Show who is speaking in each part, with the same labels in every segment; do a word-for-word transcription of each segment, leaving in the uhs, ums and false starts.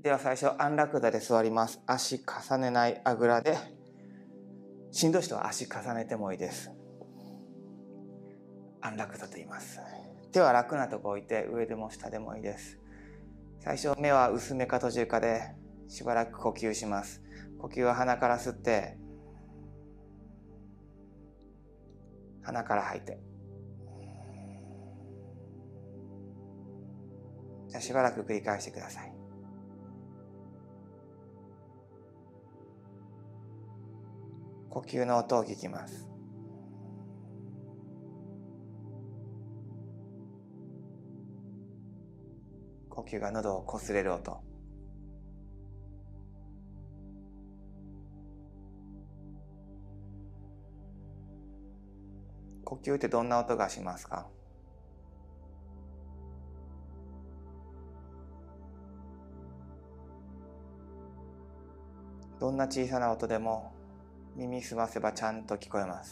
Speaker 1: では最初安楽座で座ります。足重ねないあぐらで、しんどい人は足重ねてもいいです。安楽座と言います。手は楽なとこ置いて、上でも下でもいいです。最初目は薄めか閉じるかでしばらく呼吸します。呼吸は鼻から吸って鼻から吐いて、じゃあしばらく繰り返してください。呼吸の音を聞きます。呼吸が喉をこすれる音。呼吸ってどんな音がしますか？どんな小さな音でも耳すませばちゃんと聞こえます。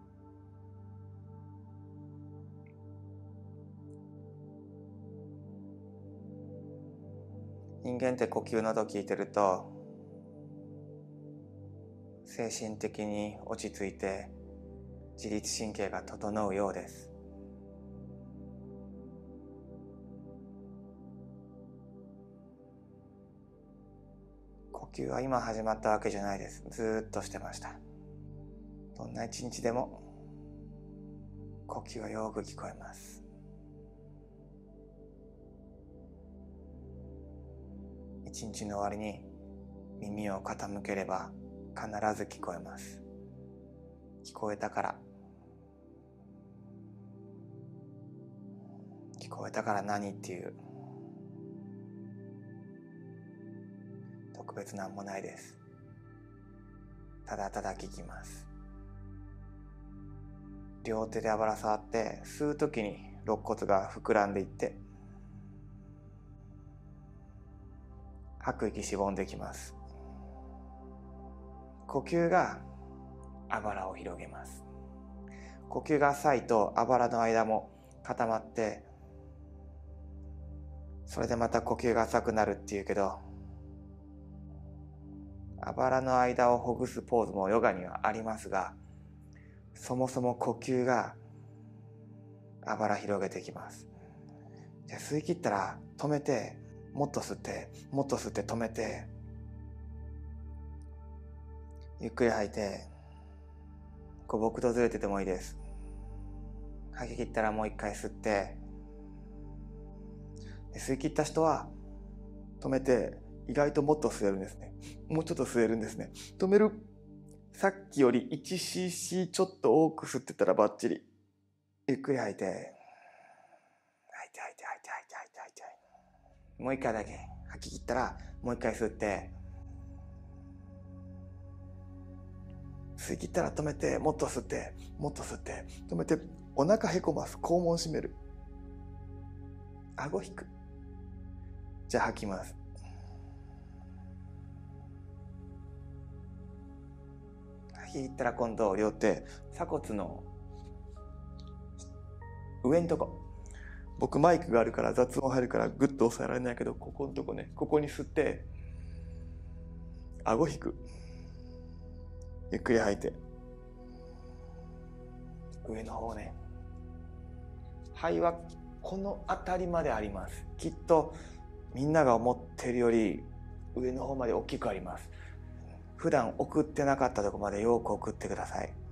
Speaker 1: 人間って呼吸の音聞いてると精神的に落ち着いて自律神経が整うようです。呼吸は今始まったわけじゃないです。ずーっとしてました。どんな一日でも呼吸はよく聞こえます。一日の終わりに耳を傾ければ必ず聞こえます。聞こえたから聞こえたから何っていう特別なんもないです。ただただ聞きます。両手であばら触って吸うときに肋骨が膨らんでいって吐く息しぼんできます。呼吸があばらを広げます。呼吸が浅いとあばらの間も固まってそれでまた呼吸が浅くなるっていうけど、あばらの間をほぐすポーズもヨガにはありますが、そもそも呼吸があばら広げてきます。じゃあ吸い切ったら止めて、もっと吸ってもっと吸って止めて、ゆっくり吐いて、こう僕とずれててもいいです。吐き切ったらもう一回吸って、吸い切った人は止めて、意外ともっと吸えるんですね。もうちょっと吸えるんですね。止める。さっきより いちシーシー ちょっと多く吸ってたらバッチリ。ゆっくり吐いて、吐いて吐いて吐いて吐いて吐いて吐いて、もう一回だけ吐き切ったらもう一回吸って、吸い切ったら止めて、もっと吸ってもっと吸って止めて、お腹へこます。肛門締める。顎引く。じゃあ吐きます。吐き切ったら今度両手鎖骨の上のとこ、僕マイクがあるから雑音入るからグッと押さえられないけど、ここのとこね、ここに吸って顎引く。ゆっくり吐いて、上の方ね。肺はこの辺りまであります。きっとみんなが思っているより上の方まで大きくあります。普段送ってなかったところまでよく送ってください。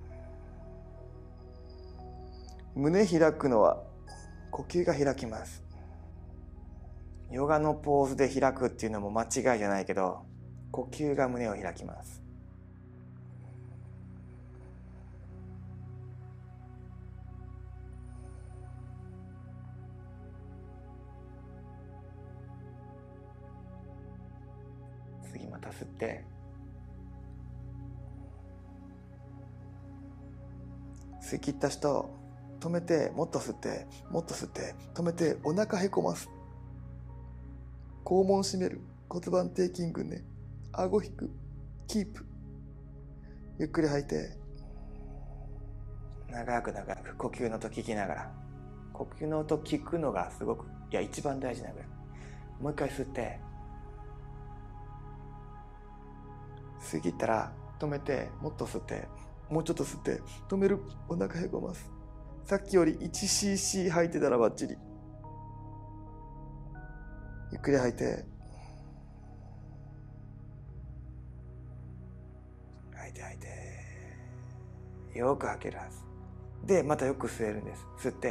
Speaker 1: 胸開くのは呼吸が開きます。ヨガのポーズで開くっていうのも間違いじゃないけど、呼吸が胸を開きます。次また吸って、吸い切った人止めて、もっと吸ってもっと吸って止めて、お腹へこます。肛門締める。骨盤底筋群ね。顎引く。キープ。ゆっくり吐いて、長く長く呼吸の音聞きながら、呼吸の音聞くのがすごく、いや一番大事なぐらい。もう一回吸って、 吸い切ったら止めて、もっと吸って、もうちょっと吸って、止める。お腹へこます。さっきより いちシーシー 吐いてたらバッチリ。ゆっくり吐いて、吐いて吐いて、よく吐けるはずで、またよく吸えるんです。吸って、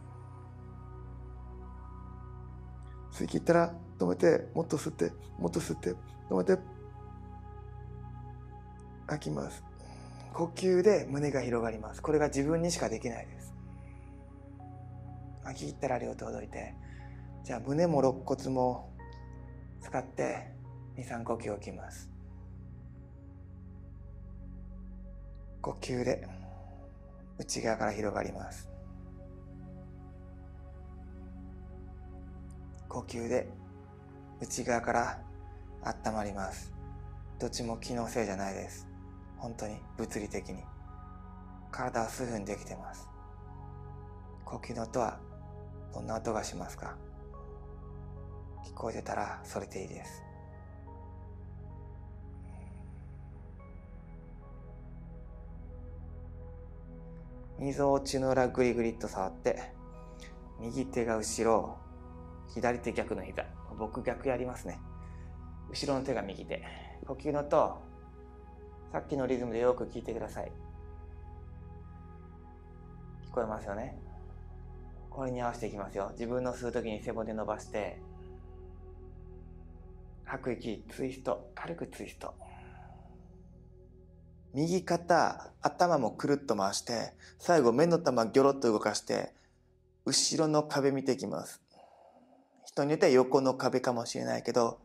Speaker 1: 吸い切ったら止めて、もっと吸って、もっと吸って、止めて、吐きます。呼吸で胸が広がります。これが自分にしかできないです。吐き切ったら両手をどいて、じゃあ胸も肋骨も使ってに、さん呼吸を置きます。呼吸で内側から広がります。呼吸で内側から温まります。どっちも気のせいじゃないです。本当に物理的に体は数分できてます。呼吸の音はどんな音がしますか？聞こえてたらそれでいいです。みぞおちの裏グリグリっと触って、右手が後ろ、左手逆の膝。僕逆やりますね。後ろの手が右手。呼吸の音、さっきのリズムでよく聞いてください。聞こえますよね。これに合わせていきますよ。自分の吸うときに背骨伸ばして、吐く息、ツイスト、軽くツイスト。右肩、頭もくるっと回して、最後目の玉ギョロッと動かして、後ろの壁見ていきます。人によっては横の壁かもしれないけど、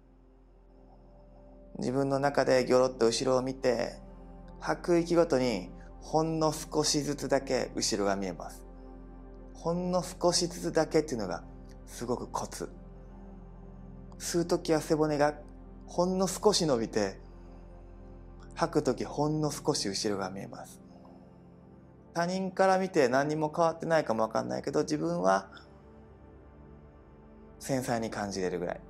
Speaker 1: 自分の中でギョロッと後ろを見て、吐く息ごとにほんの少しずつだけ後ろが見えます。ほんの少しずつだけっていうのがすごくコツ。吸うときは背骨がほんの少し伸びて、吐くときほんの少し後ろが見えます。他人から見て何にも変わってないかもわかんないけど、自分は繊細に感じれるぐらい。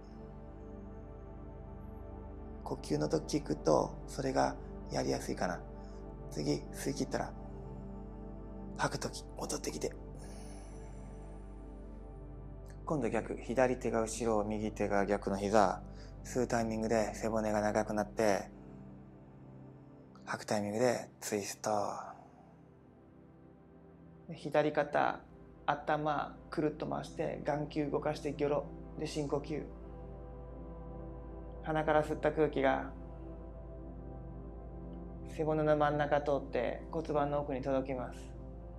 Speaker 1: 呼吸の時聞くとそれがやりやすいかな。次吸い切ったら吐く時戻ってきて、今度逆、左手が後ろ、右手が逆の膝。吸うタイミングで背骨が長くなって、吐くタイミングでツイスト。左肩、頭くるっと回して眼球動かしてギョロで深呼吸。鼻から吸った空気が背骨の真ん中通って骨盤の奥に届きます。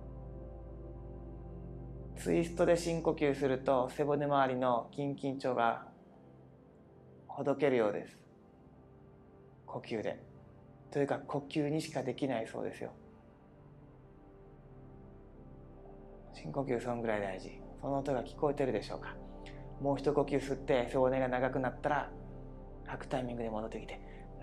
Speaker 1: ツイストで深呼吸すると背骨周りの筋緊張がほどけるようです。呼吸で。というか呼吸にしかできないそうですよ。深呼吸そんぐらい大事。その音が聞こえてるでしょうか。もう一呼吸吸って背骨が長くなったら吐くタイミングで戻ってきて、う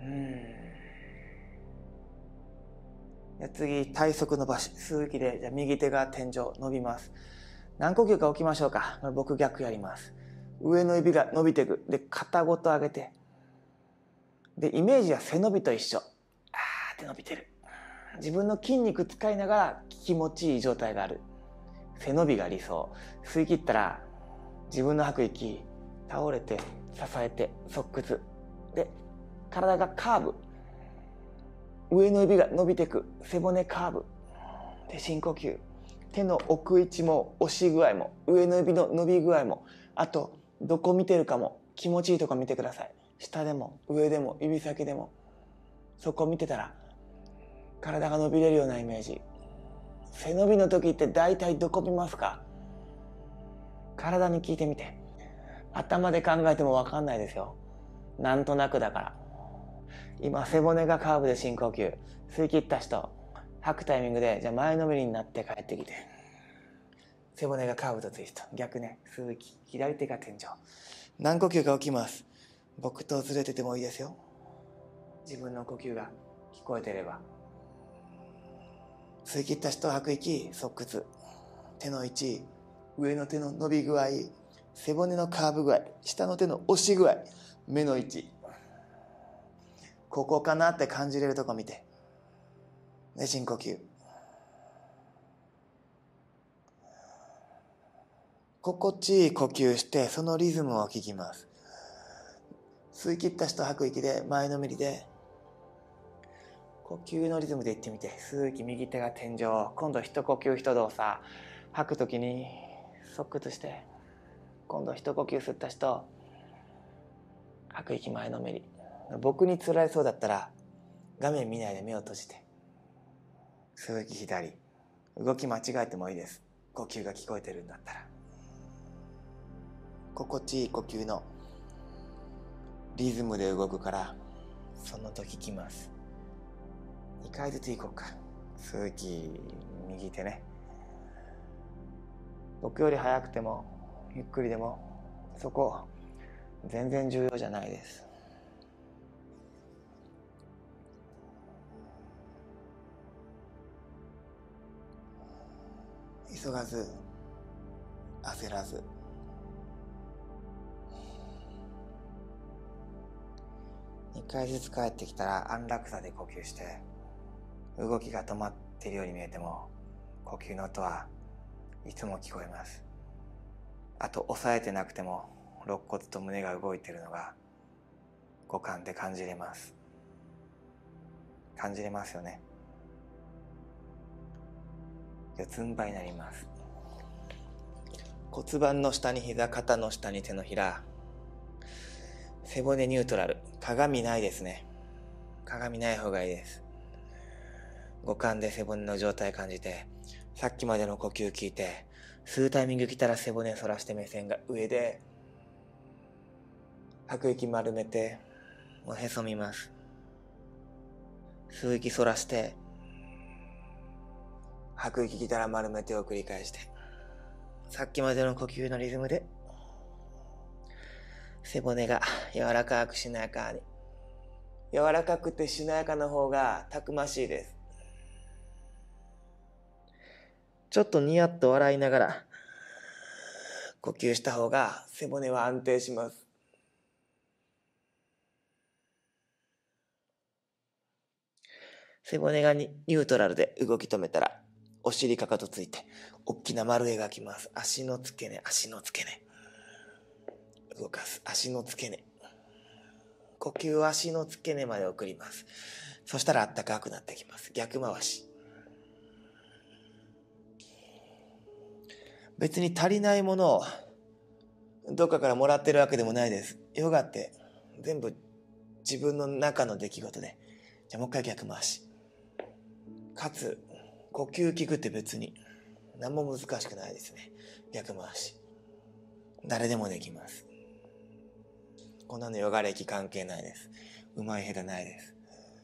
Speaker 1: ーん。で次体側伸ばし、吸う息でじゃあ右手が天井伸びます。何呼吸か置きましょうか。僕逆やります。上の指が伸びていく。で肩ごと上げて、でイメージは背伸びと一緒。あーって伸びてる。自分の筋肉使いながら気持ちいい状態がある。背伸びが理想。吸い切ったら自分の吐く息、倒れて支えて側屈で体がカーブ、上の指が伸びていく。背骨カーブで深呼吸。手の置く位置も押し具合も上の指の伸び具合も、あとどこ見てるかも気持ちいいとこ見てください。下でも上でも指先でも、そこ見てたら体が伸びれるようなイメージ。背伸びの時って大体どこ見ますか？体に聞いてみて。頭で考えても分かんないですよ。なんとなくだから。今背骨がカーブで深呼吸。吸い切った人、吐くタイミングでじゃあ前のめりになって帰ってきて、背骨がカーブとツイスト。逆ね。吸う息、左手が天井。何呼吸か起きます。僕とずれててもいいですよ。自分の呼吸が聞こえてれば。吸い切った人、吐く息、側屈。手の位置、上の手の伸び具合、背骨のカーブ具合、下の手の押し具合、目の位置。 ここかなって感じれるとこ見て。で、深呼吸。心地いい呼吸して、そのリズムを聞きます。吸い切った人、吐く息で、前のめりで、呼吸のリズムで言ってみて。吸う息、右手が天井。今度一呼吸一動作。吐くときに側屈して、今度一呼吸吸った人、吐く息前のめり。僕に辛いそうだったら画面見ないで目を閉じて、吸う息左。動き間違えてもいいです。呼吸が聞こえてるんだったら。心地いい呼吸のリズムで動くから、その時聞きます。にかいずついこうか。吸う息右手ね。僕より早くてもゆっくりでもそこ全然重要じゃないです。急がず焦らず、にかいずつ帰ってきたら安楽さで呼吸して、動きが止まっているように見えても呼吸の音はいつも聞こえます。あと抑えてなくても肋骨と胸が動いているのが五感で感じれます。感じれますよね。四つん這いになります。骨盤の下に膝、肩の下に手のひら、背骨ニュートラル。鏡ないですね。鏡ない方がいいです。五感で背骨の状態感じて、さっきまでの呼吸聞いて、吸うタイミング来たら背骨反らして目線が上で、吐く息丸めて、もうへそみます。吸う息反らして、吐く息来たら丸めてを繰り返して、さっきまでの呼吸のリズムで、背骨が柔らかくしなやかに。柔らかくてしなやかな方がたくましいです。ちょっとニヤッと笑いながら呼吸した方が背骨は安定します。背骨がニュートラルで動き止めたら、お尻かかとついて大きな丸描きます。足の付け根、足の付け根。動かす。足の付け根。呼吸を足の付け根まで送ります。そしたらあったかくなってきます。逆回し。別に足りないものをどっかからもらってるわけでもないです。ヨガって全部自分の中の出来事で。じゃあもう一回逆回し。かつ呼吸聞くって別に何も難しくないですね。逆回し。誰でもできます。こんなのヨガ歴関係ないです。うまい下手ないです。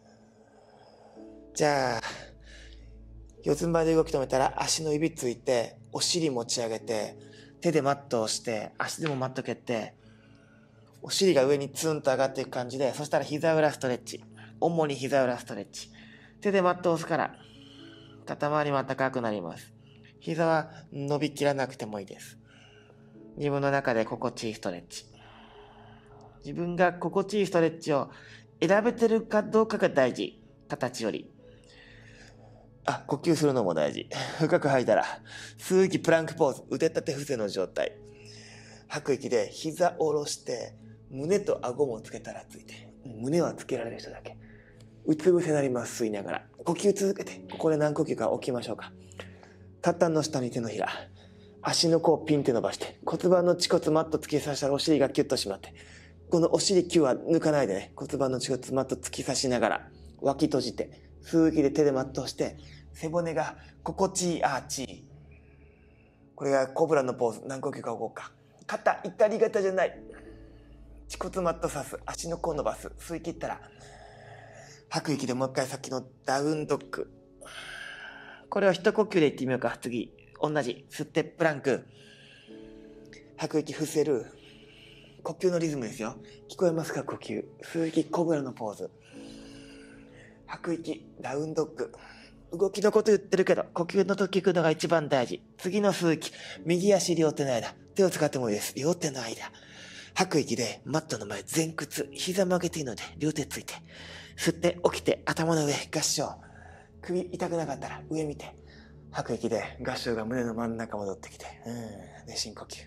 Speaker 1: じゃあ四つん這いで動き止めたら足の指ついて、お尻持ち上げて、手でマットをして、足でもマット蹴って、お尻が上にツンと上がっていく感じで、そしたら膝裏ストレッチ。主に膝裏ストレッチ。手でマットを押すから、肩周りも暖かくなります。膝は伸びきらなくてもいいです。自分の中で心地いいストレッチ。自分が心地いいストレッチを選べてるかどうかが大事。形より。あ、呼吸するのも大事。深く吐いたら、吸う息プランクポーズ、腕立て伏せの状態。吐く息で膝下ろして、胸と顎もつけたらついて。胸はつけられる人だけ。うつ伏せになります、吸いながら。呼吸続けて、ここで何呼吸か起きましょうか。肩の下に手のひら。足の甲をピンって伸ばして、骨盤の恥骨マット突き刺したらお尻がキュッと締まって、このお尻キュは抜かないでね、骨盤の恥骨マット突き刺しながら、脇閉じて、吸う息で手でマットをして、背骨が心地いいアーチ。これがコブラのポーズ。何呼吸か動こうか。肩、怒り型じゃない。恥骨マット刺す。足の甲伸ばす。吸い切ったら、吐く息でもう一回さっきのダウンドッグ。これを一呼吸で言ってみようか。次。同じ。吸ってプランク。吐く息伏せる。呼吸のリズムですよ。聞こえますか呼吸。吸う息コブラのポーズ。吐く息ダウンドッグ。動きのこと言ってるけど、呼吸の時聞くのが一番大事。次の吸う息。右足両手の間。手を使ってもいいです。両手の間。
Speaker 2: 吐く息でマットの前前屈、膝曲げていいので両手ついて、吸って起きて頭の上合掌、首痛くなかったら上見て、吐く息で合掌が胸の真ん中戻ってきて、うんで深呼吸。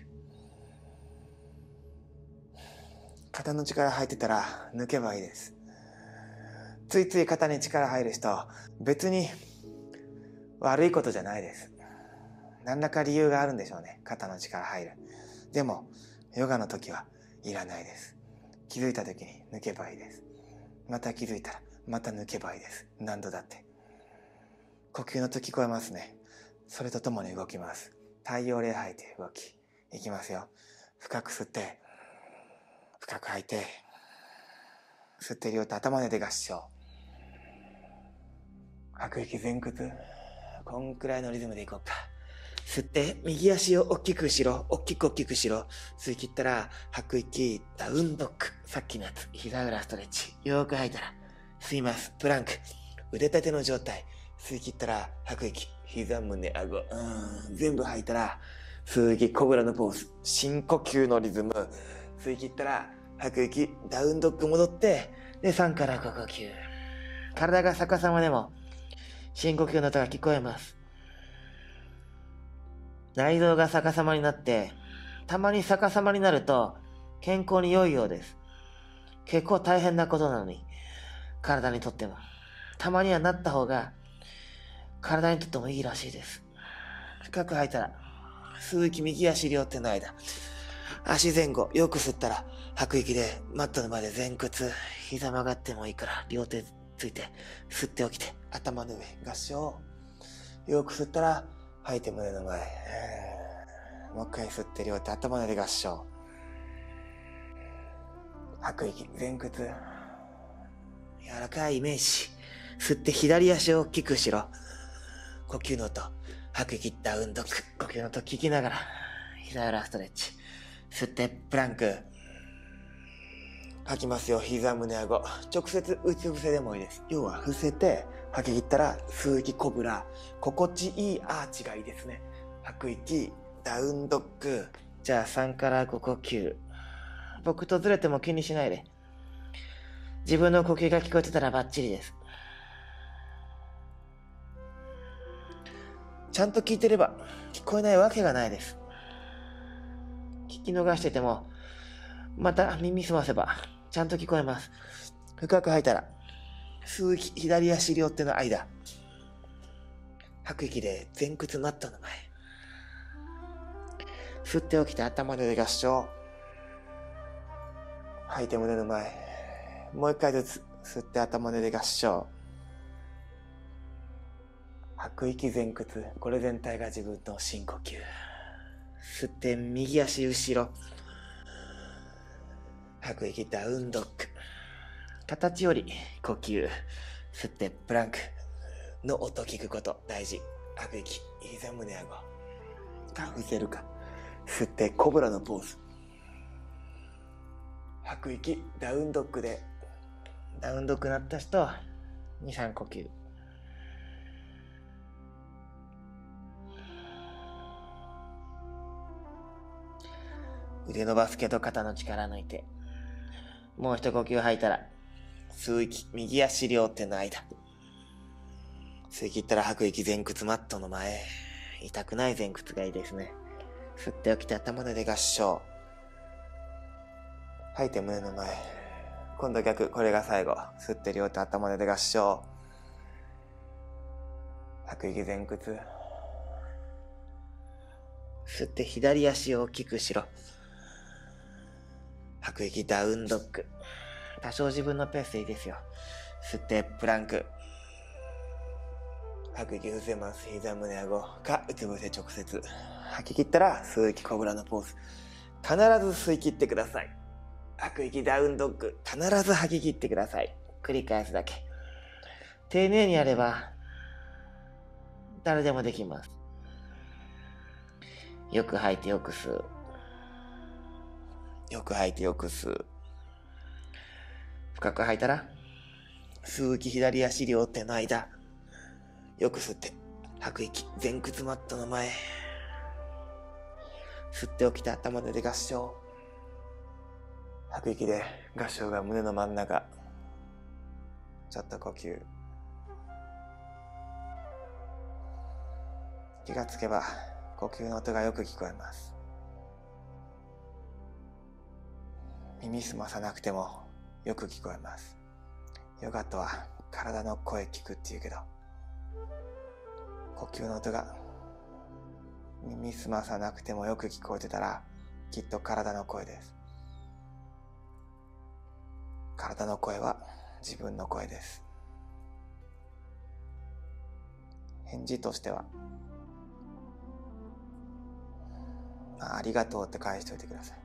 Speaker 2: 肩の力入ってたら抜けばいいです。ついつい肩に力入る人、別に悪いことじゃないです。何らか理由があるんでしょうね、肩の力入る。でもヨガの時はいらないです。気づいた時に抜けばいいです。また気づいたらまた抜けばいいです。何度だって。呼吸の音聞こえますね。それとともに動きます。太陽霊吐いて動きいきますよ。深く吸って深く吐いて、吸って両手頭根で合掌、吐く息前屈。こんくらいのリズムでいこうか。吸って右足を大きく後ろ、大きく大きく後ろ、吸い切ったら吐く息ダウンドッグ、さっきのやつ、膝裏ストレッチ。よーく吐いたら吸います。プランク、腕立ての状態。吸い切ったら吐く息、膝胸顎、うん全部吐いたら吸う息コブラのポーズ、深呼吸のリズム。吸い切ったら吐く息ダウンドッグ戻って、でさんからご呼吸。体が逆さまでも深呼吸の音が聞こえます。内臓が逆さまになって、たまに逆さまになると健康に良いようです。結構大変なことなのに、体にとってもたまにはなった方が体にとってもいいらしいです。深く吐いたら吸う息右足両手の間、足前後よく吸ったら吐く息でマットの前で前屈、膝曲がってもいいから両手ついて吸って起きて頭の上合掌。よく吸ったら吐いて胸の前、もう一回吸って両手頭の上で合掌。吐く息前屈、柔らかいイメージ。吸って左足を大きく後ろ、呼吸の音、吐く息ダウンドッグ、呼吸の音聞きながら膝裏ストレッチ。吸ってプランク、吐きますよ。膝胸顎、直接うつ伏せでもいいです。要は伏せて吐き切ったら吸う息コブラ、心地いいアーチがいいですね。吐く息ダウンドッグ。じゃあさんからご呼吸。僕とずれても気にしないで。自分の呼吸が聞こえてたらバッチリです。ちゃんと聞いてれば聞こえないわけがないです。聞き逃しててもまた耳すませばちゃんと聞こえます。深く吐いたら吸う息左足両手の間、吐く息で前屈マットの前、吸って起きて頭で合掌、吐いて胸の前、もう一回ずつ吸って頭で合掌、吐く息前屈。これ全体が自分の深呼吸。吸って右足後ろ、吐く息ダウンドッグ、形より呼吸。吸ってプランクの音聞くこと大事。吐く息膝胸顎か伏せるか。吸ってコブラのポーズ。吐く息ダウンドッグで、ダウンドッグなった人はに、さん呼吸。腕伸ばすけど肩の力抜いて、もう一呼吸吐いたら吸う息右足両手の間、吸い切ったら吐く息前屈マットの前、痛くない前屈がいいですね。吸って起きて頭ので合掌、吐いて胸の前、今度逆、これが最後。吸って両手頭ので合掌、吐く息前屈、吸って左足を大きく後ろ、吐く息ダウンドッグ。多少自分のペースでいいですよ。吸ってプランク、吐く息伏せます。膝胸顎かうつ伏せ直接。吐き切ったら吸う息コブラのポーズ。必ず吸い切ってください。吐く息ダウンドッグ、必ず吐き切ってください。繰り返すだけ。丁寧にやれば誰でもできます。よく吐いてよく吸う、よく吐いてよく吸う。深く吐いたら吸う息左足両手の間、よく吸って吐く息前屈マットの前、吸って起きて頭で合掌、 吐く息で合掌が胸の真ん中。ちょっと呼吸。気がつけば呼吸の音がよく聞こえます。耳すまさなくてもよく聞こえます。ヨガとは体の声聞くっていうけど、呼吸の音が耳すまさなくてもよく聞こえてたら、きっと体の声です。体の声は自分の声です。返事としては、ありがとうって返しておいてください。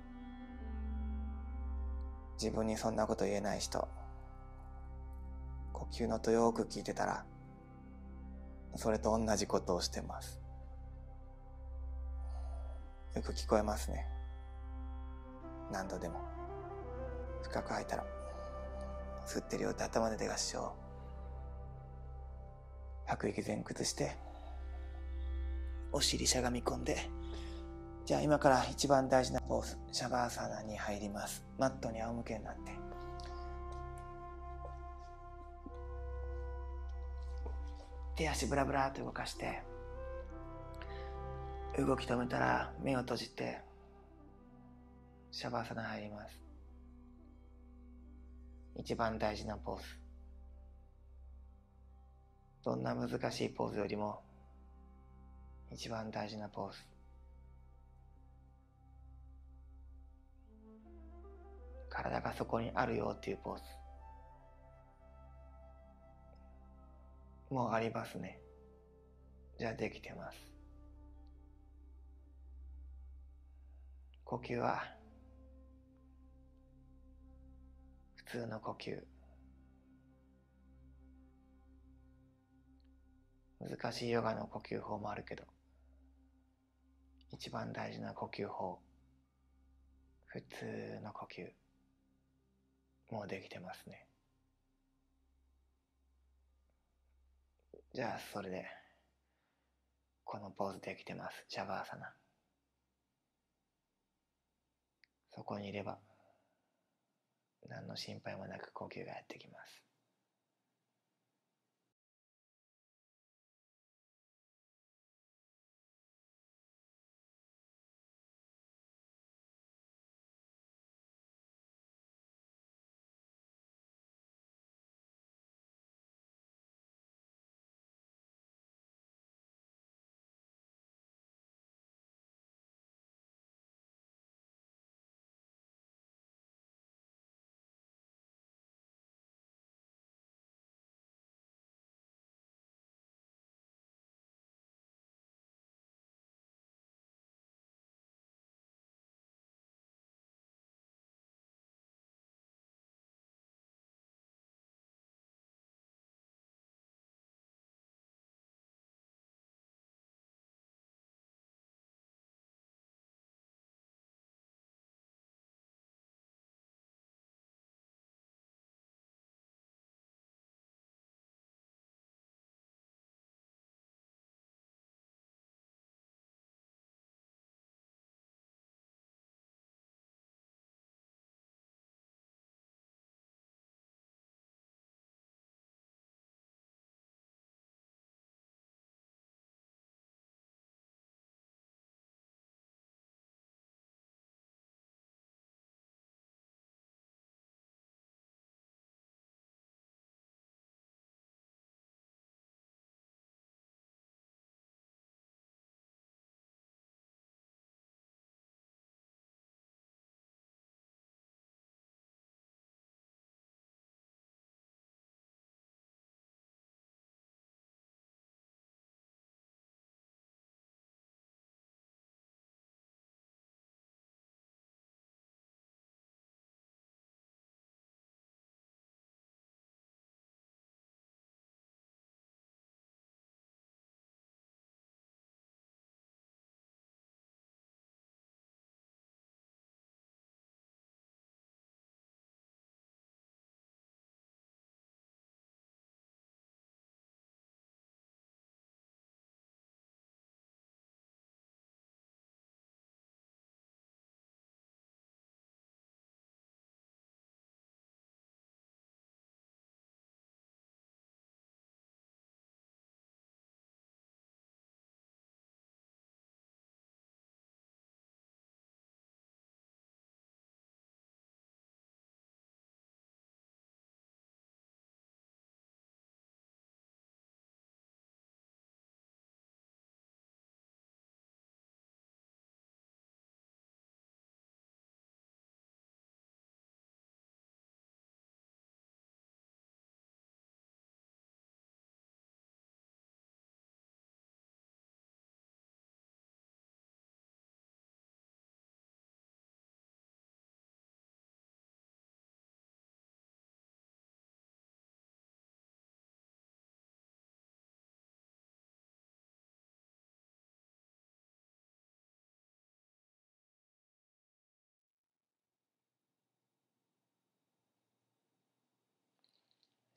Speaker 2: 自分にそんなこと言えない人、呼吸の音よく聞いてたら、それと同じことをしてます。よく聞こえますね。何度でも。深く吐いたら、吸ってるよって頭で出合掌。吐く息前屈して、お尻しゃがみ込んで、じゃあ今から一番大事なポーズ、シャバーサナに入ります。マットに仰向けになって。手足ブラブラと動かして、動き止めたら目を閉じて、シャバーサナ入ります。一番大事なポーズ。どんな難しいポーズよりも、一番大事なポーズ。体がそこにあるよっていうポーズ。もうありますね。じゃあできてます。呼吸は普通の呼吸。難しいヨガの呼吸法もあるけど、一番大事な呼吸法、普通の呼吸、もうできてますね。じゃあそれで、このポーズできてます。シャバーサナ。そこにいれば、何の心配もなく呼吸がやってきます。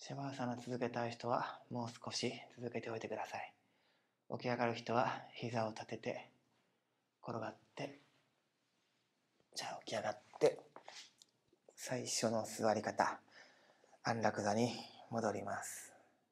Speaker 2: シャバーサナ続けたい人はもう少し続けておいてください。起き上がる人は膝を立てて転がって、じゃあ起き上がって最初の座り方、安楽座に戻ります。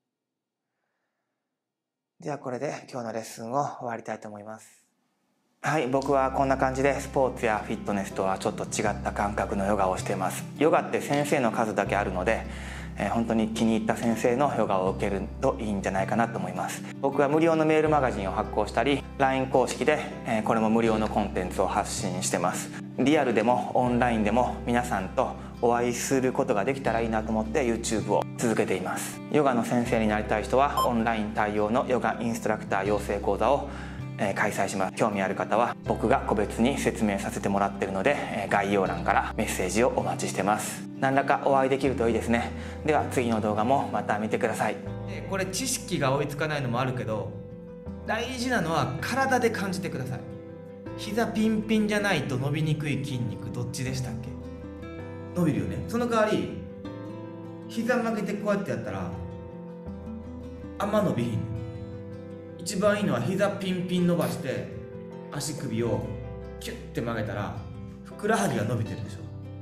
Speaker 2: ではこれで今日のレッスンを終わりたいと思います。はい、僕はこんな感じでスポーツやフィットネスとはちょっと違った感覚のヨガをしています。ヨガって先生の数だけあるので、えー、本当に気に入った先生のヨガを受けるといいんじゃないかなと思います。僕は無料のメールマガジンを発行したり ライン 公式で、えー、これも無料のコンテンツを発信してます。リアルでもオンラインでも皆さんとお会いすることができたらいいなと思って YouTube を続けています。ヨガの先生になりたい人はオンライン対応のヨガインストラクター養成講座を開催します。興味ある方は僕が個別に説明させてもらっているので、概要欄からメッセージをお待ちしてます。何らかお会いできるといいですね。では次の動画もまた見てください。
Speaker 3: これ知識が追いつかないのもあるけど、大事なのは体で感じてください。膝ピンピンじゃないと伸びにくい筋肉どっちでしたっけ？伸びるよね。その代わり膝曲げてこうやってやったらあんま伸びひん。一番いいのは膝ピンピン伸ばして足首をキュッて曲げたらふくらはぎが伸びてるでし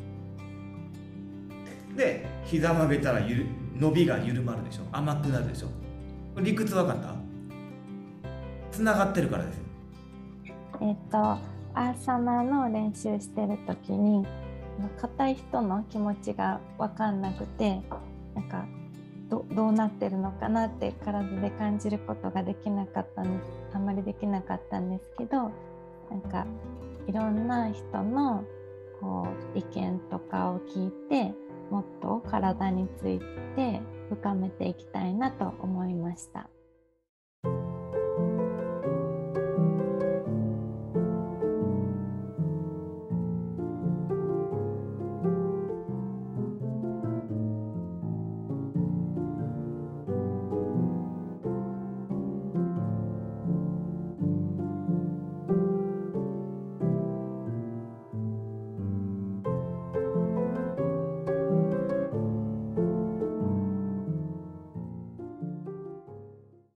Speaker 3: ょ。で膝曲げたらゆる伸びが緩まるでしょ。甘くなるでしょ。これ理屈分かった？つながってるからですよ。
Speaker 4: えっとアーサナの練習してる時に硬い人の気持ちが分かんなくて、なんか ど, どうなってるのかなって体で感じることができなかったんあんまりできなかったんですけど、なんかいろんな人のこう意見とかを聞いてもっと体について深めていきたいなと思いました。